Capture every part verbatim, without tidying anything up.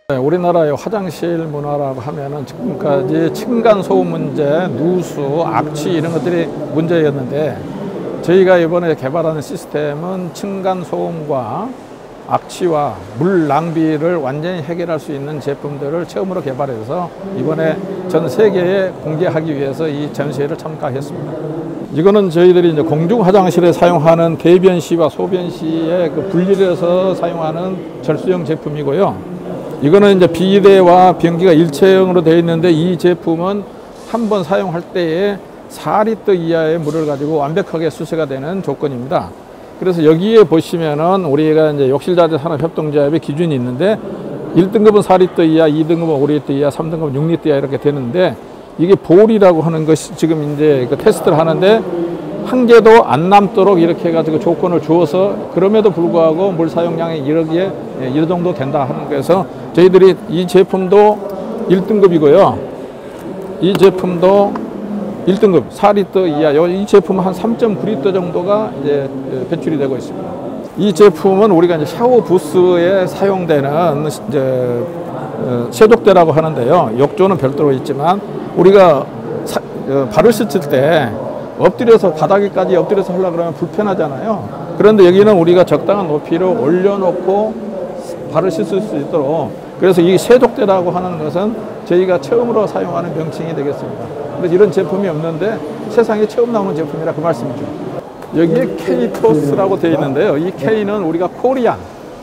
우리나라의 화장실 문화라고 하면은 지금까지 층간소음 문제, 누수, 악취 이런 것들이 문제였는데 저희가 이번에 개발하는 시스템은 층간소음과 악취와 물 낭비를 완전히 해결할 수 있는 제품들을 처음으로 개발해서 이번에 전 세계에 공개하기 위해서 이 전시회를 참가했습니다. 이거는 저희들이 이제 공중 화장실에 사용하는 대변 시와 소변 시에 그 분리를 해서 사용하는 절수형 제품이고요. 이거는 이제 비대와 변기가 일체형으로 되어 있는데 이 제품은 한 번 사용할 때에 사 리터 이하의 물을 가지고 완벽하게 수세가 되는 조건입니다. 그래서 여기에 보시면은 우리가 이제 욕실자재 산업협동조합의 기준이 있는데 일 등급은 사 리터 이하, 이 등급은 오 리터 이하, 삼 등급은 육 리터 이하 이렇게 되는데 이게 볼이라고 하는 것이 지금 이제 그 테스트를 하는데 한 개도 안 남도록 이렇게 해가지고 조건을 주어서 그럼에도 불구하고 물 사용량이 이러기에 이 정도 된다 하는 거에서 저희들이 이 제품도 일 등급이고요. 이 제품도 일 등급 사 리터 이하, 이 제품은 한 삼 점 구 리터 정도가 이제 배출이 되고 있습니다. 이 제품은 우리가 이제 샤워 부스에 사용되는 이제 세족대라고 하는데요. 욕조는 별도로 있지만 우리가 사, 발을 씻을 때 엎드려서 바닥에까지 엎드려서 하려고 그러면 불편하잖아요. 그런데 여기는 우리가 적당한 높이로 올려놓고 발을 씻을 수 있도록, 그래서 이 세족대라고 하는 것은 저희가 처음으로 사용하는 명칭이 되겠습니다. 그래서 이런 제품이 없는데 세상에 처음 나오는 제품이라 그 말씀이죠. 여기에 K-토스라고 되어 있는데요. 이 K는 우리가 코리안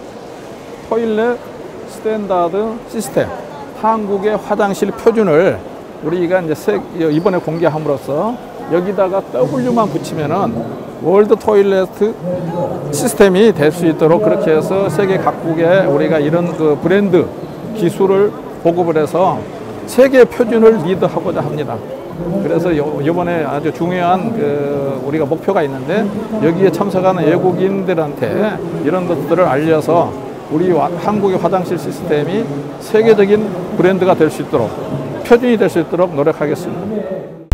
토일렛 스탠다드 시스템, 한국의 화장실 표준을 우리가 이제 세, 이번에 공개함으로써 여기다가 W만 붙이면은 월드 토일렛 시스템이 될 수 있도록 그렇게 해서 세계 각국에 우리가 이런 그 브랜드 기술을 보급을 해서 세계 표준을 리드하고자 합니다. 그래서 이번에 아주 중요한 그 우리가 목표가 있는데 여기에 참석하는 외국인들한테 이런 것들을 알려서 우리 한국의 화장실 시스템이 세계적인 브랜드가 될 수 있도록, 표준이 될 수 있도록 노력하겠습니다.